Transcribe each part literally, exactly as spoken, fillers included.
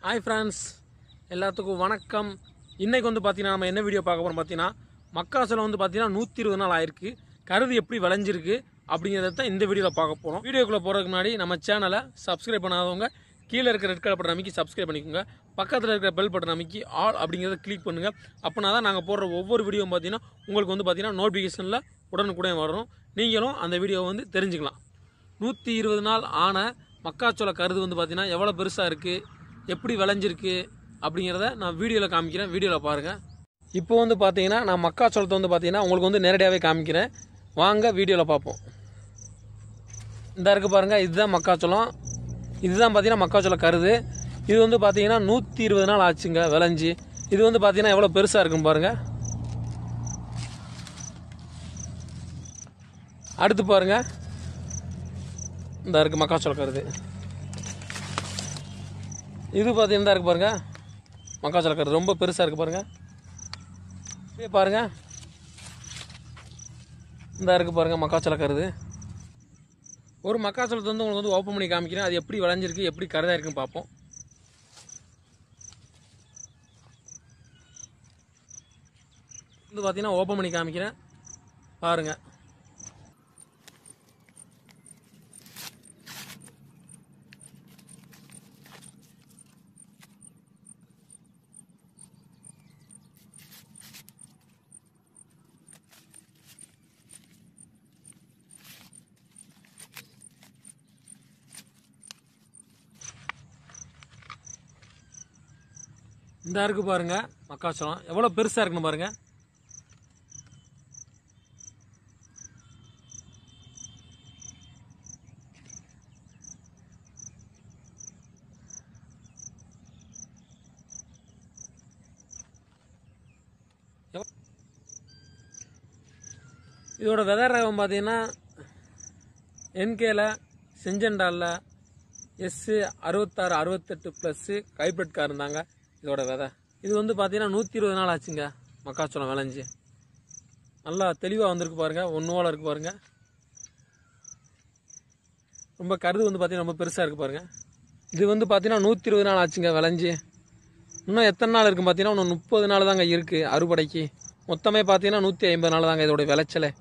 Hi friends, எல்லாத்துக்கும் வணக்கம். இன்னைக்கு வந்து பாத்தீங்கன்னா நம்ம என்ன வீடியோ பார்க்க போறோம் பாத்தீங்கன்னா மக்காச்சோளம் வந்து பாத்தீங்கன்னா நூற்றி இருபது நாள் ஆயிருக்கு. கருது எப்படி விளைஞ்சிருக்கு அப்படிங்கறத தான் இந்த வீடியோல பார்க்க போறோம். வீடியோக்குள்ள போறதுக்கு முன்னாடி நம்ம சேனலை சப்ஸ்கிரைப் பண்ணாதவங்க கீழ இருக்கிற ரெட் கலர் பட்டன் அமைக்கி சப்ஸ்கிரைப் பண்ணிக்கோங்க. பக்கத்துல இருக்கிற பெல் பட்டன் அமைக்கி ஆல் அப்படிங்கறத கிளிக் பண்ணுங்க. அப்பனா தான் நாங்க போடுற ஒவ்வொரு வீடியோவும் பாத்தீங்கன்னா உங்களுக்கு வந்து பாத்தீங்கன்னா நோட்டிஃபிகேஷன்ல உடனுக்குடன் வரும். நீங்களும் அந்த வீடியோவை வந்து தெரிஞ்சுக்கலாம். நூற்றி இருபது நாள் ஆன மக்காச்சோள கருது வந்து பாத்தீங்கன்னா எவ்வளவு பெருசா இருக்கு, எப்படி விளைஞ்சிருக்கு அப்படிங்கிறத நான் வீடியோவில் காமிக்கிறேன். வீடியோவில் பாருங்கள். இப்போ வந்து பார்த்தீங்கன்னா நான் மக்காச்சோளத்தை வந்து பார்த்தீங்கன்னா உங்களுக்கு வந்து நேரடியாகவே காமிக்கிறேன். வாங்க வீடியோவில் பார்ப்போம். இந்த இருக்குது பாருங்கள், இதுதான் மக்காச்சோளம். இதுதான் பார்த்தீங்கன்னா மக்காச்சோள கருது. இது வந்து பார்த்தீங்கன்னா நூற்றி இருபது நாள் ஆச்சுங்க விளைஞ்சி. இது வந்து பார்த்தீங்கன்னா எவ்வளோ பெருசாக இருக்குன்னு பாருங்கள். அடுத்து பாருங்கள், இந்த இருக்குது மக்காச்சோள கருது. இது பார்த்தீங்கன்னா இருக்கு பாருங்க, மக்காச்சோள கருது ரொம்ப பெருசாக இருக்குது பாருங்கள். இதே பாருங்கள், இந்த இருக்குது பாருங்கள் மக்காச்சோள கருது. ஒரு மக்காச்சோளத்தை வந்து உங்களுக்கு வந்து ஓப்பன் பண்ணி காமிக்கிறேன். அது எப்படி விளைஞ்சிருக்கு, எப்படி கருதாக இருக்குன்னு பார்ப்போம். வந்து பார்த்தீங்கன்னா ஓப்பன் பண்ணி காமிக்கிறேன் பாருங்கள். இந்த இருக்கு பாருங்க மக்காச்சோளம் எவ்வளவு பெருசா இருக்குன்னு பாருங்க. இதோட விதை ரகம் பார்த்தீங்கன்னா என்கேல செஞ்சண்டால எஸ் அறுபத்தாறு அறுபத்தெட்டு ப்ளஸ் ஹைப்ரிட் கார் இருந்தாங்க இதோட விதை. இது வந்து பார்த்தீங்கன்னா நூற்றி இருபது நாள் ஆச்சுங்க மக்காச்சோளம் விளைஞ்சி. நல்லா தெளிவாக வந்திருக்கு பாருங்க, ஒன்று போல இருக்கு பாருங்க. ரொம்ப கருது வந்து பார்த்தீங்கன்னா ரொம்ப பெருசாக இருக்கு பாருங்க. இது வந்து பார்த்தீங்கன்னா நூற்றி இருபது நாள் ஆச்சுங்க விளைஞ்சி. இன்னும் எத்தனை நாள் இருக்கு பார்த்தீங்கன்னா இன்னும் முப்பது நாள் தாங்க இருக்கு அறுவடைக்கு. மொத்தமே பார்த்தீங்கன்னா நூற்றி ஐம்பது நாள் தாங்க இதோட விளைச்சலே.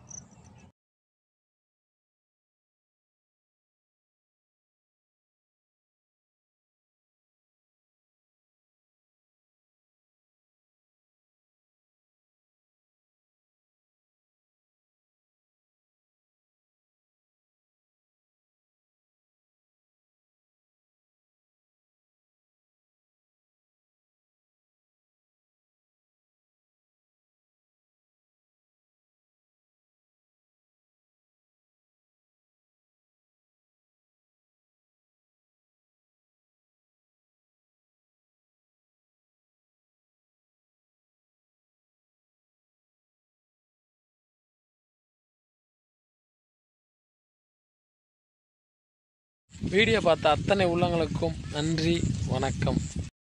வீடியோ பார்த்த அத்தனை உள்ளங்களுக்கும் நன்றி, வணக்கம்.